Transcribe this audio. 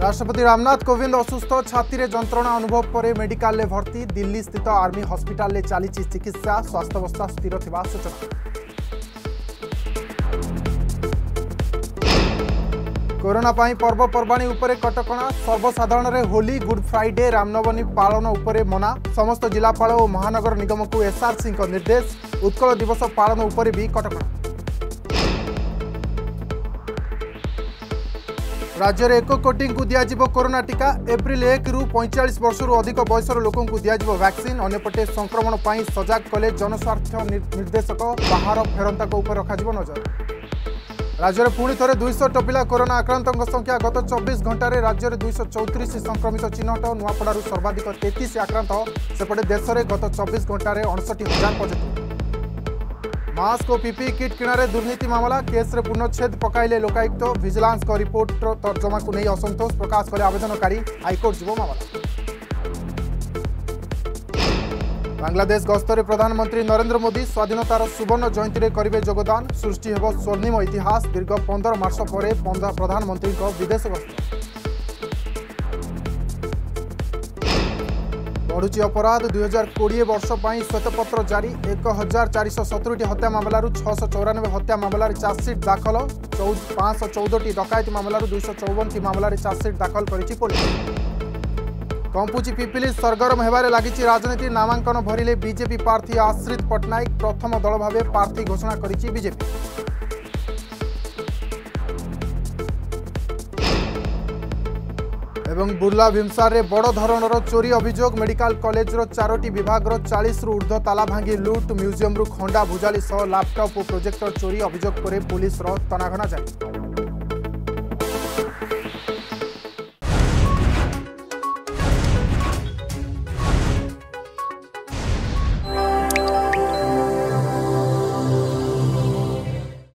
राष्ट्रपति रामनाथ कोविंद असुस्थ छाती रे जंत्रणा अनुभव पर मेडिकल ले भर्ती। दिल्ली स्थित आर्मी हॉस्पिटल ले चली चिकित्सा। स्वास्थ्यावस्था स्थिर थिबा सूचना। कोरोना पाई पर्वपर्वाणी उपरे कटकणा। सर्वसाधारण रे होली, गुड फ्राइडे, रामनवमी पालन उपरे मना। समस्त जिलापाल और महानगर निगम को एसआरसी निर्देश। उत्कल दिवस पालन उपरे भी कटकणा। राज्य में 1 कोटी को दिज्व कोरोना टीका। एप्रिल 1 रु 45 वर्षर अधिक बयसर लोकों को दिज्व वैक्सीन। अन्यपटे संक्रमण पर सजग कले जनस्वास्थ्य निर्देशक। बाहर फेरंता उपर रखा नजर। राज्य में पुणी थे 200 टपिला कोरोना आक्रांतों संख्या। गत 24 घंटे राज्य में 234 संक्रमित चिन्हट। नुआपड़ारू सर्वाधिक 33 आक्रांत। सेपटे देश में गत 24 घंटे 59,000 पॉजिटिव। मास्क और पीपीई किट किणारे दुर्नीति मामला। केस रे पूर्णच्छेद पकाइले लोकायुक्त। विजिलेंस को रिपोर्ट तर्जमा को नहीं असंतोष प्रकाश कले आवेदनकारी। हाईकोर्ट जीव मामला। बांग्लादेश गस्तर प्रधानमंत्री नरेंद्र मोदी स्वाधीनतार सुवर्ण जयंती में करेंगे योगदान। सृष्टि हेब स्वर्णिम इतिहास। दीर्घ 15 मास पर प्रधानमंत्री विदेश गस्त। बढ़ुची अपराध। 2020 वर्ष पर श्वेतपत्र जारी। 1417 हत्या मामलू 694 हत्या मामलार चार्जसीट दाखल। 514 डकायती मामलू 254 मामलार चार्जसीट दाखल करिछि पुलिस। कंपुची पिपिली सरगरम हेबारे लागिछि राजनीति। नामांकन भरिले बीजेपी प्रार्थी आश्रित पट्टनायक। प्रथम दल भावे प्रार्थी घोषणा करिछि बीजेपी। एवं बुर्ला भीमसार रे बड़ धरणर चोरी अभियोग। मेडिकल कॉलेज रो 4टी विभाग रो 40 रु ऊर्ध्व ताला भांगी लुट। म्यूजियम रु खंडा भुजाली सह लैपटॉप और प्रोजेक्टर चोरी अभियोग पर पुलिस रो तनाघना जारी।